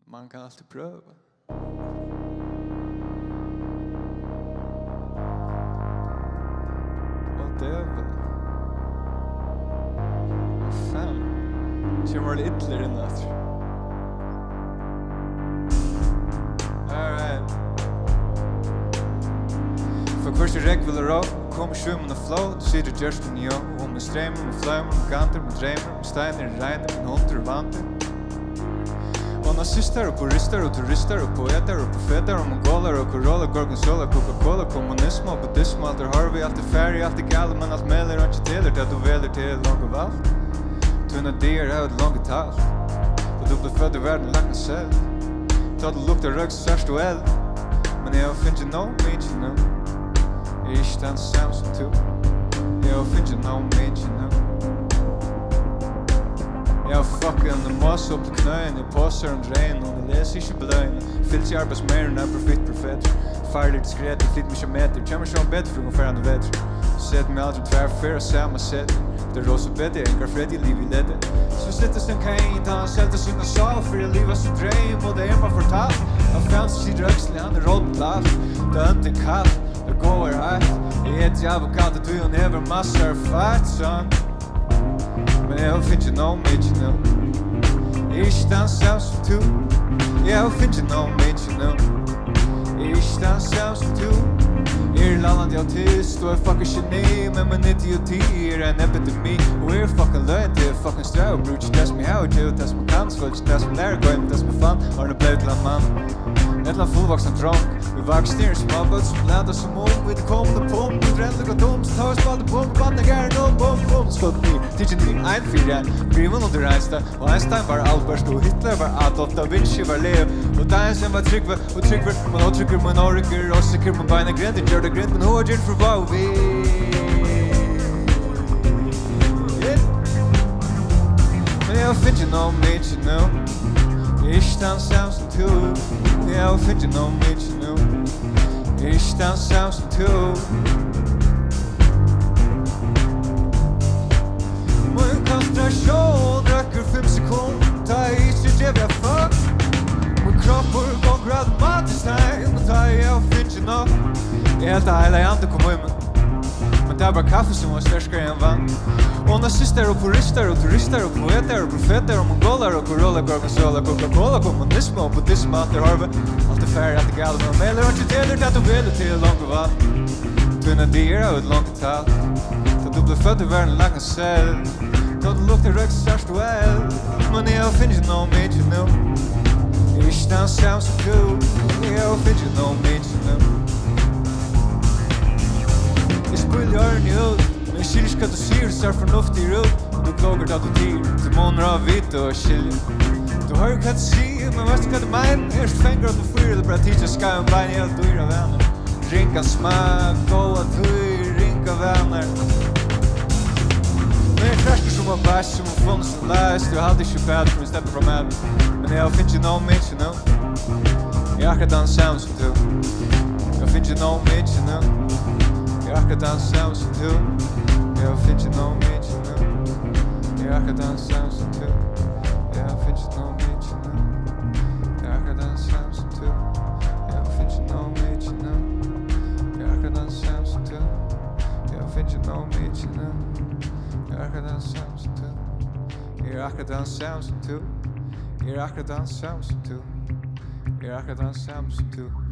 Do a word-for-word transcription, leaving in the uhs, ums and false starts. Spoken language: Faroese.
Man kan alltid pröva. Och det är väl... Vad fan? Kommer det ytterligare in efter? Alright. För först i regg vill rå, kommer svimmen och flow, du sitter just en jo, och med strömmen, med flömmen, med kanter, med drämmer, med steiner, regner, med hundar och vanter. Och nazister och purister och turister och poeter och profeter och mongoler och corolla, gorgonzola, Coca-Cola, kommunism och buddhism, allt är harvey, allt är färg, allt är galet, men allt mäler och inte till det, att du väler till långt och vall. Tunna dyr har ett långt tal, och du blir född i världen lagt en cell. Ta det luktar rög så särst och eld, men jag finns ju någon minns ju nu. Jag är stan sam som tu, jag finns ju någon minns ju nu. Jag fucking en moss upp till knöjen, jag påsar en drän och jag läser inte blöjna. Fylls i arbetsmären är profit profet. Farligt diskret, jag flytt mycket meter. Kommer så bättre för ungefär en vet. Sätt mig aldrig tvärför och samma sätt. Det är rosa bättre, jag engar fred i liv i ledde. Så slättes den kan jag inte ha sälta sina sal. För jag livar så dröm och det är bara fortal. Han fanns sidor öxlig, han är rådd allt. Det är inte kallt, det går här. Jag är ett jävla kallt, det är ju never massor fight son. Men jag finns ju någon mitch nu. Jag stan sam som tu. Jag finns ju någon mitch nu. Jag stan sam som tu. Irland jag tyst och jag fucking geni. Men min idioti är en epidemi. Och är fucking löjt, det är fucking strau. Brukar test mig how to, test mig kan. Svårt test mig lärare, gå in, test mig fan. Har ni blivit till en man? Ett land fullvuxen trång. Vi vakst ner i småböt som länder som om. Vi det kommande pump, vi dräller och dom. Så tar vi spalde pump, vann är gärna och bum bum. Skott ner, tidsen ner, ein fyra. Briven under Einstein. Och Einstein var Albert och Hitler var Adolf. Da Vinci var Leo. Och Deinsen var Tryggve. Och Tryggve, man avtrycker, man avrycker. Och sikker, man beina gränd. Det gör det gränd, men hårdgen för vad vi. Men jag finns ju någon mitch nu. Jag stan sam som tu. Jag finns ju någon mitch nu. Jag stan sam som tu. Min koncentration räcker fem sekunder. Ta i sig jävla fuck. Min kropp börjar gå gradmatiskt här. Men ta i jag finns ju någon. Jag helt hela jag inte kommer in. Men det är bara kaffe som var störskare än vann. Och nazister och purister och turister och poeter och profeter och mongoler och corolla, gorgonzola, Coca-Cola, kommunism och buddhism, allt är harvey, allt är färg, allt är galet, men mäler och inte till det, att du vill till långt och vall. Tunna dyr och ett långt tal, så du blir född i världen lagt en cell. Så du luktar rög så särst och eld, men jag finns ju någon mitch nu. Jag stan sam som du, jag finns ju någon mitch nu. Jag spiller en ut. Men skiljer ska du ser så förnuftig ut. Du klagar att du tyr. Du månar av vitt och skiljer. Du har ju kan se, men vet du vad du menar? Erst fänger att du fyrer, det bara tidsar ska en bein helt dyra vänner. Rinka smak, goa tyr, rinka vänner. Men jag kraschar som var bäst, som var funnits och läst. Du hade inte bad för att släppa från mig. Men jag finns ju någon mitch nu. Jag akkurat den sam som du. Jag finns ju någon mitch nu. Jag akkurat den sam som du. Jag finns ju någon mitch nu. Jag akkurat den sam som du. Jag finns ju någon mitch nu. Jag akkurat den sam som du. Jag finns ju någon mitch nu. Jag akkurat den sam som du. Jag finns ju någon mitch nu. Jag akkurat den sam som du. Jag akkurat den sam som du. Jag akkurat den sam som du. Jag akkurat den sam som du.